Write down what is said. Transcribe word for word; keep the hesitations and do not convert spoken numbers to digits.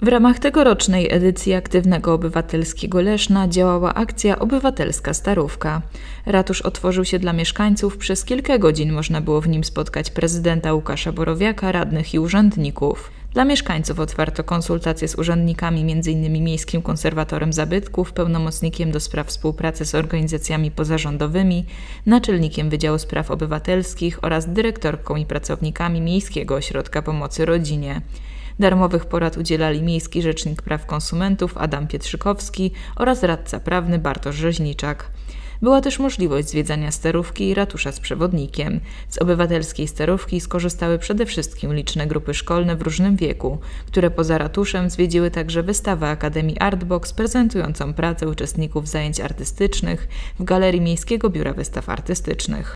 W ramach tegorocznej edycji Aktywnego Obywatelskiego Leszna działała akcja Obywatelska Starówka. Ratusz otworzył się dla mieszkańców, przez kilka godzin można było w nim spotkać prezydenta Łukasza Borowiaka, radnych i urzędników. Dla mieszkańców otwarto konsultacje z urzędnikami, między innymi Miejskim Konserwatorem Zabytków, pełnomocnikiem do spraw współpracy z organizacjami pozarządowymi, naczelnikiem Wydziału Spraw Obywatelskich oraz dyrektorką i pracownikami Miejskiego Ośrodka Pomocy Rodzinie. Darmowych porad udzielali Miejski Rzecznik Praw Konsumentów Adam Pietrzykowski oraz radca prawny Bartosz Rzeźniczak. Była też możliwość zwiedzania Starówki i ratusza z przewodnikiem. Z obywatelskiej Starówki skorzystały przede wszystkim liczne grupy szkolne w różnym wieku, które poza ratuszem zwiedziły także wystawę Akademii Artbox prezentującą pracę uczestników zajęć artystycznych w Galerii Miejskiego Biura Wystaw Artystycznych.